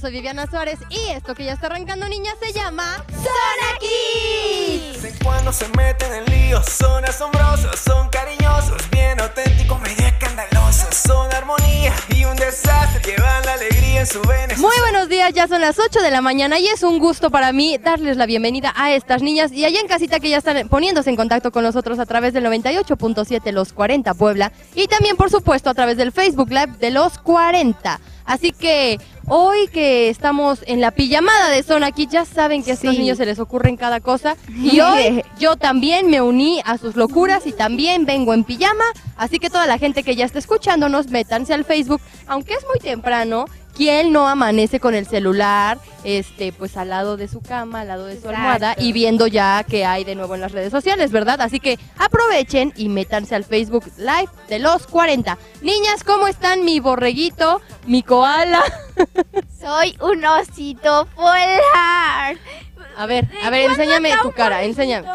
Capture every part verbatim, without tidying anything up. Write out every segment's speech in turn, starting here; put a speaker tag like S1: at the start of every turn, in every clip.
S1: soy Viviana Suárez y esto que ya está arrancando, niñas, se llama Zona Kids.
S2: Sé cuando se meten en líos, son asombrosos, son cariñosos, bien auténticos, medio escandalosos, son armonía y un desastre, llevan la alegría en su venas.
S1: Muy buenos días, ya son las ocho de la mañana y es un gusto para mí darles la bienvenida a estas niñas y allá en casita que ya están poniéndose en contacto con nosotros a través del noventa y ocho punto siete Los cuarenta Puebla y también por supuesto a través del Facebook Live de Los cuarenta. Así que hoy que estamos en la pijamada de Zona Kids, ya saben que a estos sí. niños se les ocurren cada cosa. Y hoy yo también me uní a sus locuras y también vengo en pijama. Así que toda la gente que ya está escuchándonos, métanse al Facebook, aunque es muy temprano. ¿Quién no amanece con el celular, este, pues al lado de su cama, al lado de su Exacto. almohada y viendo ya qué hay de nuevo en las redes sociales, ¿verdad? Así que aprovechen y métanse al Facebook Live de Los cuarenta. Niñas, ¿cómo están? Mi borreguito, mi koala.
S3: Soy un osito polar.
S1: A ver, a ver, enséñame tu cara, enséñame.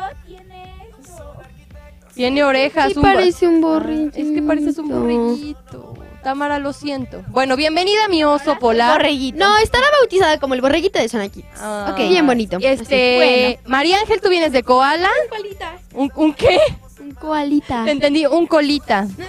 S1: Tiene orejas.
S4: Sí, un parece un borriguito.
S1: Es que pareces un borreguito. Tamara, lo siento. Bueno, bienvenida mi oso polar.
S4: Borreguito. No, estará bautizada como el borreguito de Zona Kids.
S1: Ah,
S4: ok, bien bonito.
S1: Este, bueno. María Ángel, ¿tú vienes de koala?
S3: Un colita.
S1: ¿Un, un qué?
S4: Un koalita.
S1: Te entendí, un colita.
S3: No,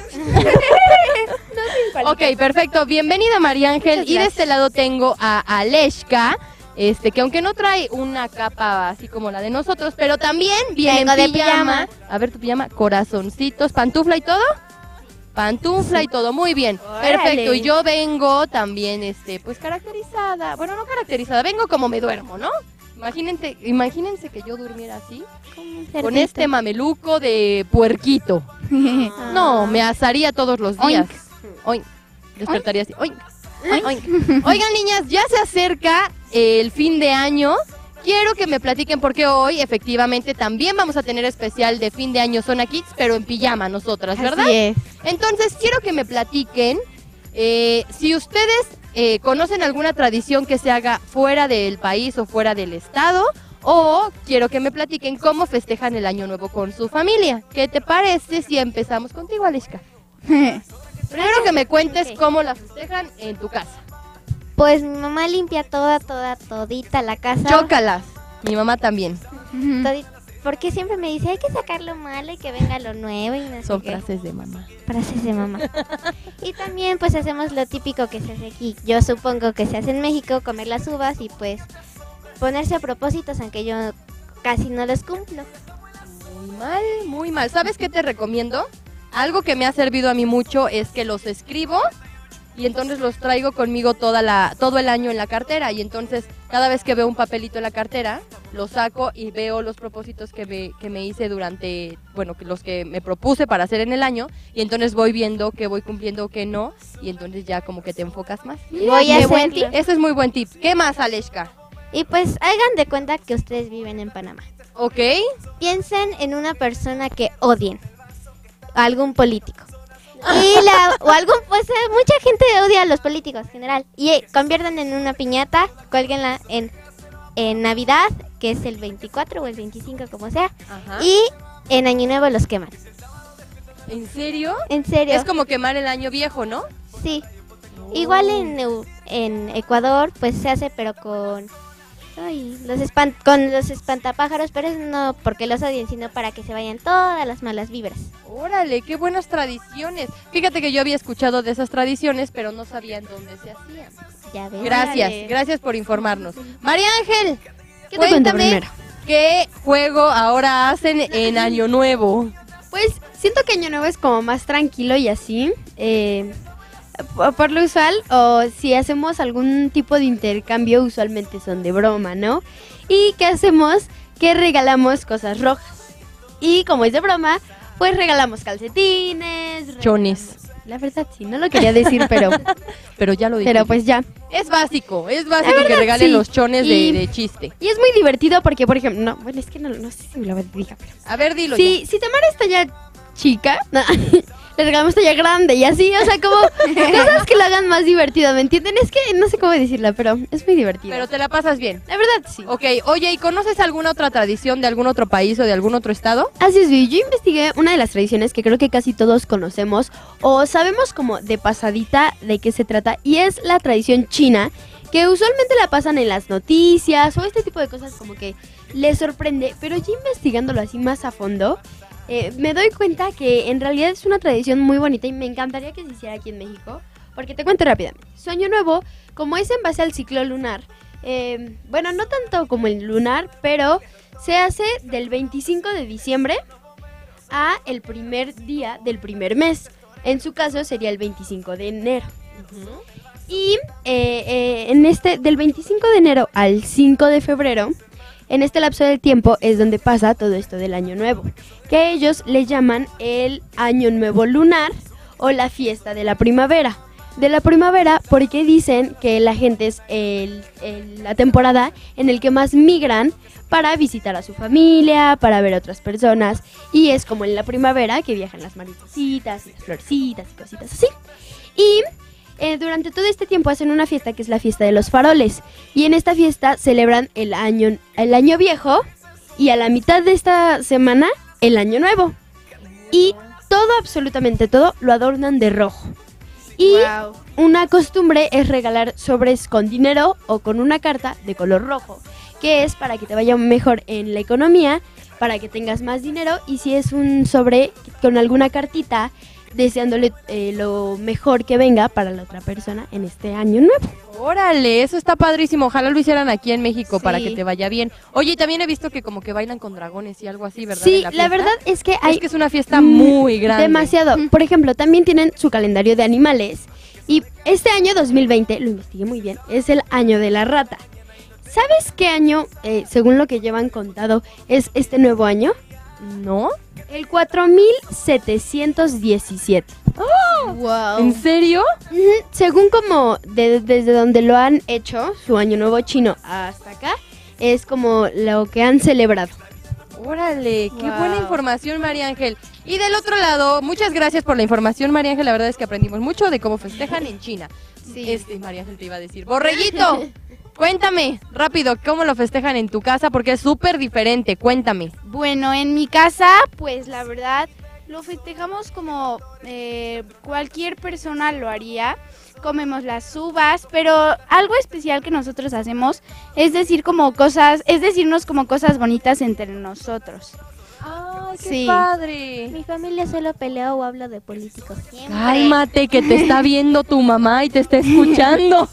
S3: no,
S1: ok, perfecto. Bienvenida María Ángel. Y de este lado tengo a Aleshka. Este, que aunque no trae una capa así como la de nosotros, pero también viene
S3: Vengo
S1: en
S3: de
S1: pijama.
S3: pijama.
S1: A ver tu pijama, corazoncitos, pantufla y todo. Pantufla y todo, muy bien.
S3: Órale.
S1: Perfecto, y yo vengo también, este, pues caracterizada. Bueno, no caracterizada, vengo como me duermo, ¿no? Imagínense, imagínense que yo durmiera así, con este mameluco de puerquito. No, me asaría todos los días. Oink. Despertaría así. Oink. Oink. Oigan, niñas, ya se acerca el fin de año. Quiero que me platiquen porque hoy efectivamente también vamos a tener especial de fin de año Zona Kids, pero en pijama nosotras, ¿verdad?
S4: Así es.
S1: Entonces quiero que me platiquen eh, si ustedes eh, conocen alguna tradición que se haga fuera del país o fuera del estado, o quiero que me platiquen cómo festejan el año nuevo con su familia. ¿Qué te parece si empezamos contigo, Aleshka? Primero que me cuentes
S3: Ok.
S1: cómo la festejan en tu casa.
S3: Pues mi mamá limpia toda, toda, todita la casa.
S1: Chócalas. Mi mamá también.
S3: Todi- porque siempre me dice, hay que sacar lo malo y que venga lo nuevo. Y no sé
S1: Son
S3: qué.
S1: frases de mamá.
S3: Frases de mamá. Y también pues hacemos lo típico que se hace aquí. Yo supongo que se hace en México, comer las uvas y pues ponerse a propósitos, aunque yo casi no los cumplo.
S1: Muy mal, muy mal. ¿Sabes qué te recomiendo? Algo que me ha servido a mí mucho es que los escribo y entonces los traigo conmigo toda la, todo el año en la cartera. Y entonces cada vez que veo un papelito en la cartera, lo saco y veo los propósitos que me, que me hice durante, bueno, que los que me propuse para hacer en el año. Y entonces voy viendo que voy cumpliendo, que no. Y entonces ya como que te enfocas más.
S3: Voy a
S1: Qué buen
S3: hacerlo.
S1: tip. Ese es muy buen tip. ¿Qué más, Aleshka?
S3: Y pues hagan de cuenta que ustedes viven en Panamá.
S1: ¿Ok?
S3: Piensen en una persona que odien, algún político. Y la, o algún, pues eh, mucha gente odia a los políticos en general. Y eh, conviertan en una piñata, cuélguenla en, en Navidad, que es el veinticuatro o el veinticinco, como sea.
S1: Ajá.
S3: Y en Año Nuevo los queman.
S1: ¿En serio?
S3: En serio.
S1: Es como quemar el año viejo, ¿no?
S3: Sí. Igual en, Eu- en Ecuador, pues se hace, pero con ay, los espan- con los espantapájaros, pero es no porque los odien, sino para que se vayan todas las malas vibras.
S1: Órale, qué buenas tradiciones. Fíjate que yo había escuchado de esas tradiciones, pero no sabía en dónde se hacían.
S3: Ya ves.
S1: Gracias,
S4: Órale.
S1: gracias por informarnos. María Ángel,
S4: ¿Qué te cuento
S1: cuéntame
S4: primero?
S1: qué juego ahora hacen en Año Nuevo.
S4: Pues siento que Año Nuevo es como más tranquilo y así. Eh, por, por lo usual, o si hacemos algún tipo de intercambio, usualmente son de broma, ¿no? ¿Y qué hacemos? Que regalamos cosas rojas. Y como es de broma, pues regalamos calcetines. regalamos-
S1: Chones.
S4: La verdad sí, no lo quería decir, pero,
S1: Pero ya lo dije.
S4: pero pues ya.
S1: Es básico, es básico
S4: La verdad,
S1: que regalen
S4: sí.
S1: los chones
S4: Y-
S1: de, de chiste.
S4: Y es muy divertido porque, por ejemplo, no, bueno, es que no, no sé si me lo diga, pero...
S1: A ver, dilo
S4: Si, si Tamara está ya chica, no, le regalamos talla grande y así, o sea, como cosas que lo hagan más divertido, ¿me entienden? Es que no sé cómo decirla, pero es muy divertido.
S1: Pero te la pasas bien.
S4: La verdad, sí.
S1: Ok, oye, ¿y conoces alguna otra tradición de algún otro país o de algún otro estado?
S4: Así es, Vi. Yo investigué una de las tradiciones que creo que casi todos conocemos o sabemos como de pasadita de qué se trata y es la tradición china, que usualmente la pasan en las noticias o este tipo de cosas como que les sorprende, pero ya investigándolo así más a fondo, eh, me doy cuenta que en realidad es una tradición muy bonita y me encantaría que se hiciera aquí en México, porque te cuento rápidamente. Su año nuevo, como es en base al ciclo lunar, eh, bueno, no tanto como el lunar, pero se hace del veinticinco de diciembre a el primer día del primer mes. En su caso sería el veinticinco de enero. Uh-huh. Y eh, eh, en este, del veinticinco de enero al cinco de febrero, en este lapso del tiempo es donde pasa todo esto del año nuevo, que ellos le llaman el año nuevo lunar o la fiesta de la primavera. De la primavera porque dicen que la gente es el, el, la temporada en el que más migran para visitar a su familia, para ver a otras personas, y es como en la primavera que viajan las maripositas y las florecitas y cositas así. Y Eh, durante todo este tiempo hacen una fiesta que es la fiesta de los faroles. Y en esta fiesta celebran el año, el año viejo y a la mitad de esta semana el año nuevo. Y todo, absolutamente todo, lo adornan de rojo. Y wow. Una costumbre es regalar sobres con dinero o con una carta de color rojo, que es para que te vaya mejor en la economía, para que tengas más dinero. Y si es un sobre con alguna cartita, deseándole eh, lo mejor que venga para la otra persona en este año nuevo.
S1: Órale, eso está padrísimo. Ojalá lo hicieran aquí en México
S4: Sí.
S1: para que te vaya bien. Oye, y también he visto que como que bailan con dragones y algo así, ¿verdad?
S4: Sí,
S1: la,
S4: la verdad es que hay...
S1: Es que es una fiesta muy grande.
S4: Demasiado. Por ejemplo, también tienen su calendario de animales. Y este año dos mil veinte, lo investigué muy bien, es el año de la rata. ¿Sabes qué año, eh, según lo que llevan contado, es este nuevo año?
S1: ¿No?
S4: El cuatro mil setecientos diecisiete.
S1: ¡Oh!
S3: Wow.
S1: ¿En serio?
S4: Ujú. Según como de- desde donde lo han hecho, su año nuevo chino hasta acá, es como lo que han celebrado.
S1: Órale, qué
S3: Wow.
S1: buena información, María Ángel. Y del otro lado, muchas gracias por la información, María Ángel. La verdad es que aprendimos mucho de cómo festejan en China.
S3: Sí.
S1: Este, María Ángel te iba a decir, Borreguito, cuéntame rápido cómo lo festejan en tu casa porque es súper diferente. Cuéntame.
S5: Bueno, en mi casa, pues la verdad, lo festejamos como eh, cualquier persona lo haría. Comemos las uvas, pero algo especial que nosotros hacemos es decir como cosas, es decirnos como cosas bonitas entre nosotros.
S1: ¡Ay, qué
S5: Sí.
S1: padre!
S3: Mi familia solo pelea o habla de políticos. Siempre.
S1: Cálmate, que te está viendo tu mamá y te está escuchando.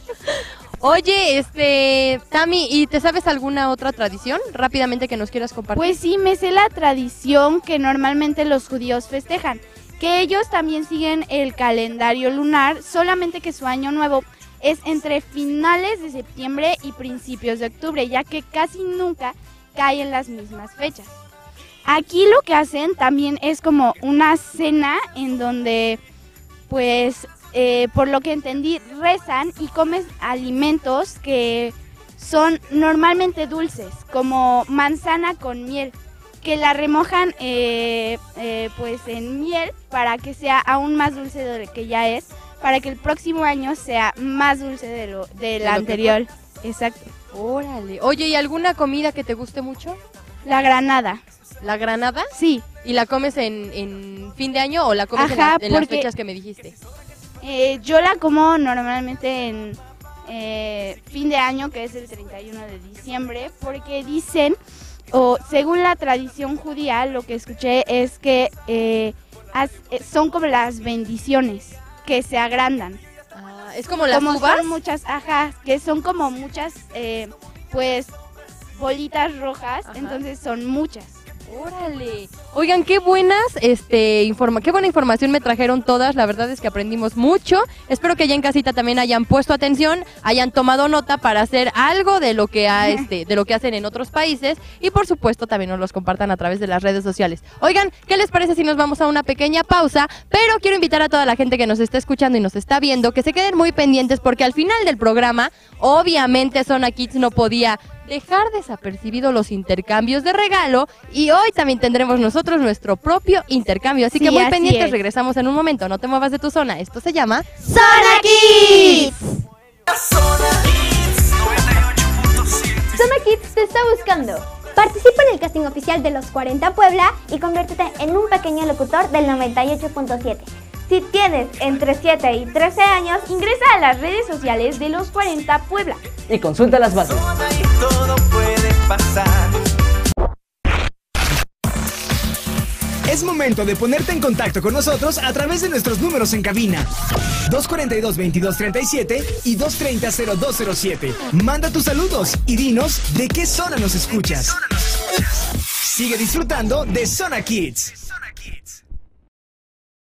S1: Oye, este, Tami, ¿y te sabes alguna otra tradición rápidamente que nos quieras compartir?
S5: Pues sí, me sé la tradición que normalmente los judíos festejan, que ellos también siguen el calendario lunar, solamente que su año nuevo es entre finales de septiembre y principios de octubre, ya que casi nunca cae en las mismas fechas. Aquí lo que hacen también es como una cena en donde, pues, eh, por lo que entendí, rezan y comen alimentos que son normalmente dulces, como manzana con miel, que la remojan eh, eh, pues en miel para que sea aún más dulce de lo que ya es, para que el próximo año sea más dulce de lo del
S1: ¿De lo que
S5: anterior. Exacto.
S1: Órale. Oye, ¿y alguna comida que te guste mucho?
S5: La granada.
S1: ¿La granada?
S5: Sí.
S1: ¿Y la comes en, en fin de año o la comes en,
S5: Ajá,
S1: la- en las
S5: porque-
S1: fechas que me dijiste?
S5: Eh, yo la como normalmente en eh, fin de año, que es el treinta y uno de diciembre, porque dicen, o según la tradición judía, lo que escuché es que eh, as- eh, son como las bendiciones que se agrandan.
S1: Ah, es como las
S5: como
S1: uvas.
S5: son muchas, ajá, que son como muchas, eh, pues, bolitas rojas,
S1: Ajá.
S5: entonces son muchas.
S1: Órale. Oigan, qué buenas, este, informa qué buena información me trajeron todas. La verdad es que aprendimos mucho. Espero que allá en casita también hayan puesto atención, hayan tomado nota para hacer algo de lo que ha, este, de lo que hacen en otros países y por supuesto también nos los compartan a través de las redes sociales. Oigan, ¿qué les parece si nos vamos a una pequeña pausa? Pero quiero invitar a toda la gente que nos está escuchando y nos está viendo que se queden muy pendientes porque al final del programa, obviamente Zona Kids no podía dejar desapercibido los intercambios de regalo y hoy también tendremos nosotros nuestro propio intercambio. Así
S4: Sí,
S1: que muy
S4: así
S1: pendientes,
S4: es.
S1: regresamos en un momento, no te muevas de tu zona. Esto se llama
S3: ¡Zona Kids!
S2: Zona Kids noventa y ocho punto siete.
S6: Zona Kids te está buscando. Participa en el casting oficial de los cuarenta Puebla y conviértete en un pequeño locutor del noventa y ocho punto siete.
S7: Si tienes entre siete y trece años, ingresa a las redes sociales de los cuarenta Puebla
S8: y consulta las bases.
S2: Zona y todo puede pasar.
S9: Es momento de ponerte en contacto con nosotros a través de nuestros números en cabina. dos cuarenta y dos, veintidós treinta y siete y dos treinta, cero dos cero siete. Manda tus saludos y dinos de qué zona nos escuchas. Sigue disfrutando de Zona Kids.